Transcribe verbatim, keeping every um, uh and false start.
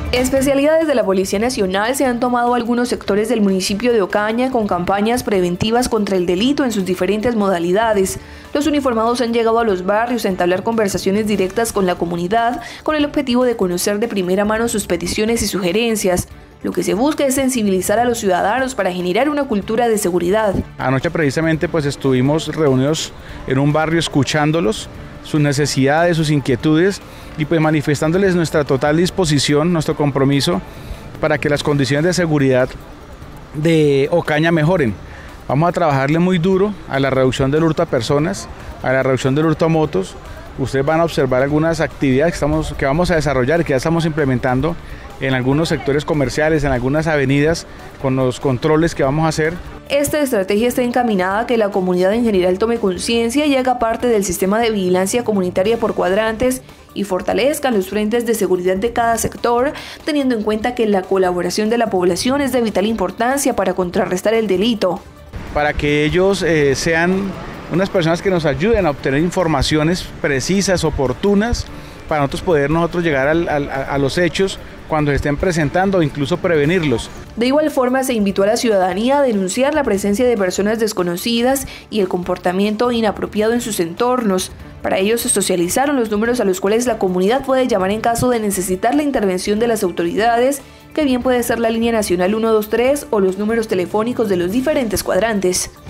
Especialidades de la Policía Nacional se han tomado algunos sectores del municipio de Ocaña con campañas preventivas contra el delito en sus diferentes modalidades. Los uniformados han llegado a los barrios a entablar conversaciones directas con la comunidad con el objetivo de conocer de primera mano sus peticiones y sugerencias. Lo que se busca es sensibilizar a los ciudadanos para generar una cultura de seguridad. Anoche precisamente pues estuvimos reunidos en un barrio escuchándolos, sus necesidades, sus inquietudes y pues manifestándoles nuestra total disposición, nuestro compromiso para que las condiciones de seguridad de Ocaña mejoren. Vamos a trabajarle muy duro a la reducción del hurto a personas, a la reducción del hurto a motos. Ustedes van a observar algunas actividades que, estamos, que vamos a desarrollar, que ya estamos implementando en algunos sectores comerciales, en algunas avenidas, con los controles que vamos a hacer. Esta estrategia está encaminada a que la comunidad en general tome conciencia y haga parte del sistema de vigilancia comunitaria por cuadrantes y fortalezca los frentes de seguridad de cada sector, teniendo en cuenta que la colaboración de la población es de vital importancia para contrarrestar el delito. Para que ellos eh, sean unas personas que nos ayuden a obtener informaciones precisas, oportunas, para nosotros poder nosotros llegar al, al, a los hechos cuando se estén presentando o incluso prevenirlos. De igual forma se invitó a la ciudadanía a denunciar la presencia de personas desconocidas y el comportamiento inapropiado en sus entornos. Para ello se socializaron los números a los cuales la comunidad puede llamar en caso de necesitar la intervención de las autoridades, que bien puede ser la línea nacional uno dos tres o los números telefónicos de los diferentes cuadrantes.